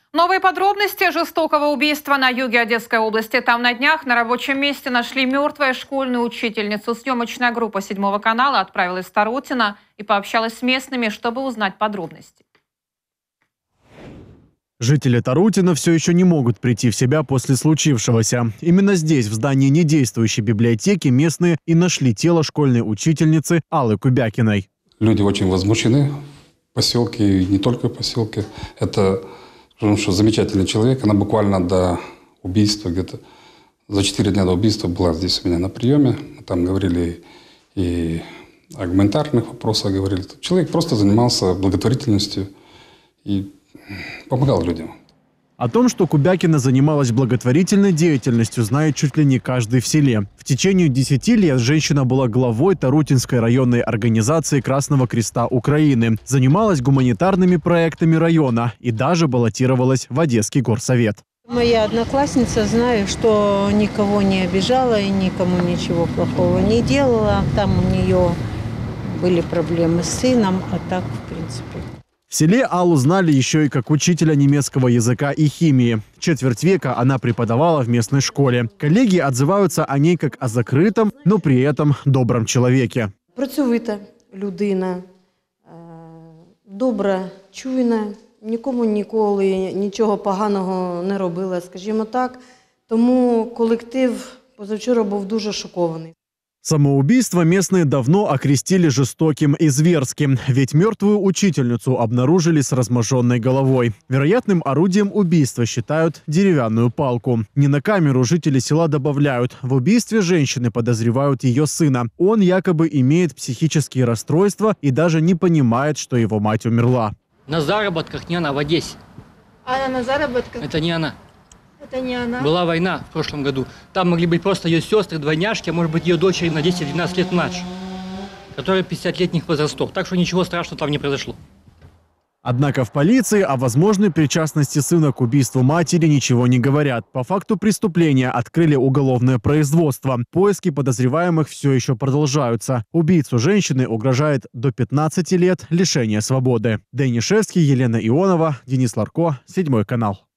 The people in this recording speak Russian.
Новые подробности жестокого убийства на юге Одесской области. Там на днях на рабочем месте нашли мертвую школьную учительницу. Съемочная группа 7 канала отправилась в Тарутино и пообщалась с местными, чтобы узнать подробности. Жители Тарутино все еще не могут прийти в себя после случившегося. Именно здесь, в здании недействующей библиотеки, местные и нашли тело школьной учительницы Аллы Кубякиной. Люди очень возмущены в поселке, и не только в поселке. Это, потому что замечательный человек. Она буквально до убийства, где-то за 4 дня до убийства была здесь у меня на приеме. Мы там говорили и о гуманитарных вопросах говорили. Человек просто занимался благотворительностью и помогал людям. О том, что Кубякина занималась благотворительной деятельностью, знает чуть ли не каждый в селе. В течение 10 лет женщина была главой Тарутинской районной организации Красного Креста Украины, занималась гуманитарными проектами района и даже баллотировалась в Одесский горсовет. Моя одноклассница, знаю, что никого не обижала и никому ничего плохого не делала. Там у нее были проблемы с сыном, а так, в принципе. В селе Аллу знали еще и как учителя немецкого языка и химии. Четверть века она преподавала в местной школе. Коллеги отзываются о ней как о закрытом, но при этом добром человеке. Працьовита людина, добра, чуйна, нікому ніколи нічого поганого не робила, скажімо так. Тому колектив позавчора був дуже шокований. Самоубийство местные давно окрестили жестоким и зверским, ведь мертвую учительницу обнаружили с разможженной головой. Вероятным орудием убийства считают деревянную палку. Не на камеру жители села добавляют, в убийстве женщины подозревают ее сына. Он якобы имеет психические расстройства и даже не понимает, что его мать умерла. На заработках не она, в Одессе. Она на заработках? Это не она. Это не она? Была война в прошлом году. Там могли быть просто ее сестры, двойняшки, а может быть ее дочери на 10-12 лет младше, которые 50-летних возрастов. Так что ничего страшного там не произошло. Однако в полиции о возможной причастности сына к убийству матери ничего не говорят. По факту преступления открыли уголовное производство. Поиски подозреваемых все еще продолжаются. Убийцу женщины угрожает до 15 лет лишения свободы. Денис Шевский, Елена Ионова, Денис Ларко, 7 канал.